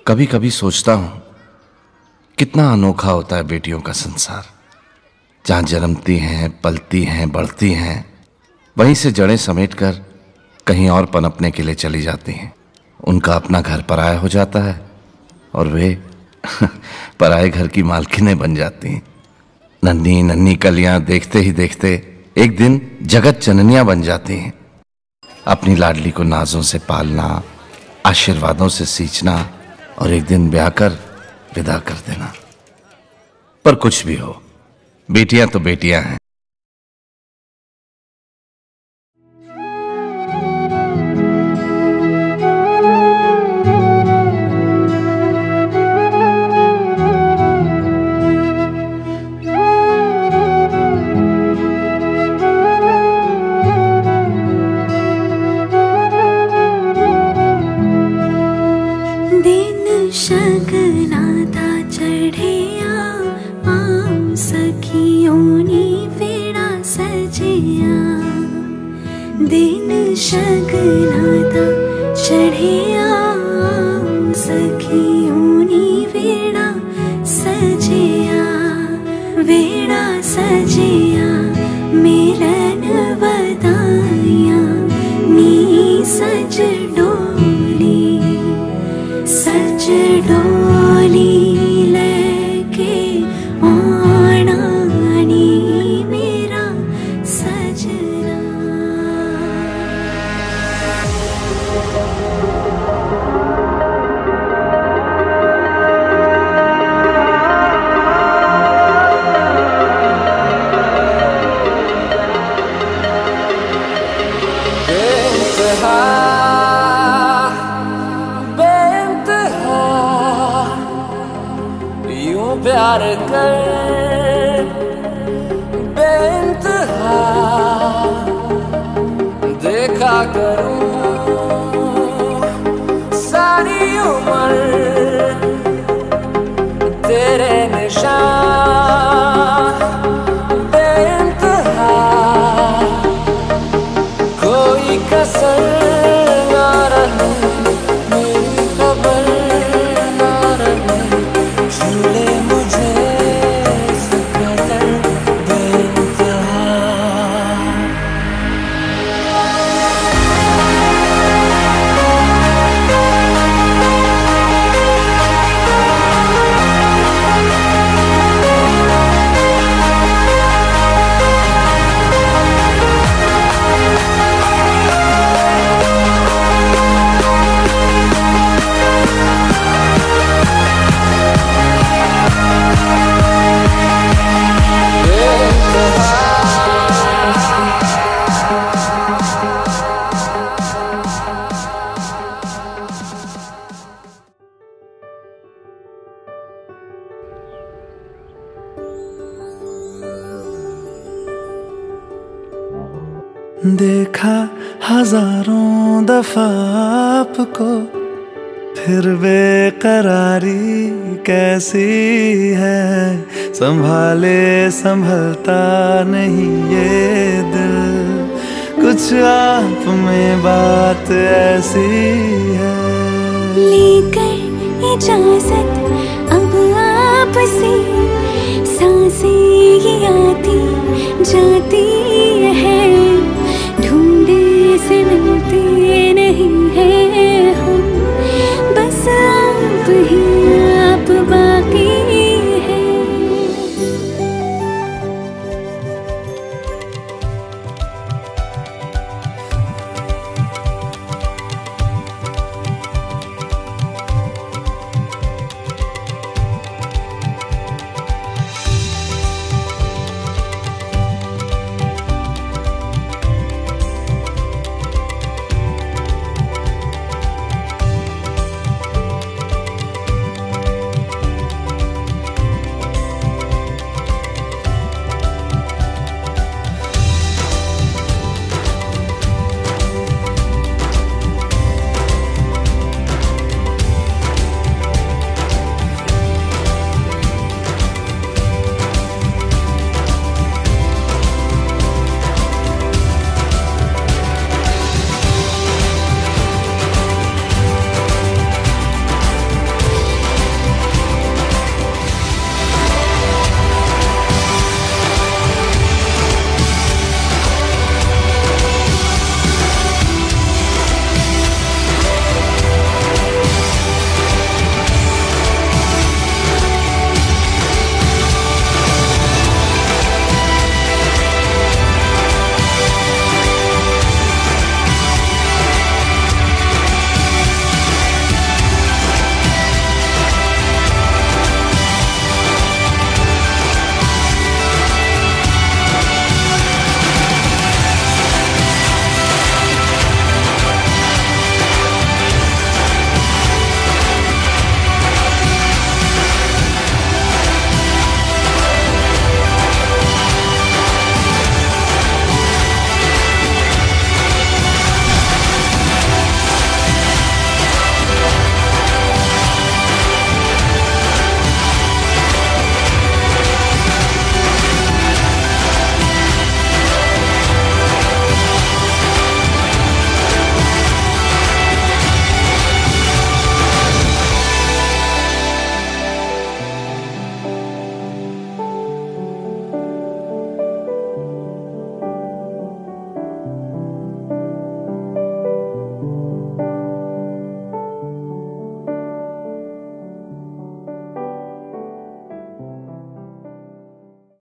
कभी कभी सोचता हूं कितना अनोखा होता है बेटियों का संसार। जहां जन्मती हैं, पलती हैं, बढ़ती हैं, वहीं से जड़ें समेटकर कहीं और पनपने के लिए चली जाती हैं। उनका अपना घर पराया हो जाता है और वे पराए घर की मालकिनें बन जाती हैं। नन्ही नन्ही कलियां देखते ही देखते एक दिन जगत जननियां बन जाती हैं। अपनी लाडली को नाजों से पालना, आशीर्वादों से सींचना और एक दिन ब्याह कर विदा कर देना। पर कुछ भी हो, बेटियां तो बेटियां हैं। शगना था चढ़िया आम सखियों ने वेड़ा सजिया। दिन शगना था चढ़िया आम सखियों ने वेड़ा सजिया। वेड़ा सजिया मिलन बधाइया नी सज डोली। सच डोली लेके आना नी मेरा सजना। प्यार कर बेइंतहा देखा करूं सारी उम्र तेरे निशान। बेइंतहा कोई कसर ना रहे, मेरी खबर ना रहे, झूले देखा हजारों दफा आपको, फिर बेकरारी कैसी है। संभाले संभलता नहीं ये दिल, कुछ आप में बात ऐसी है। लेकर इजाजत अब आपसे सांसें ये आती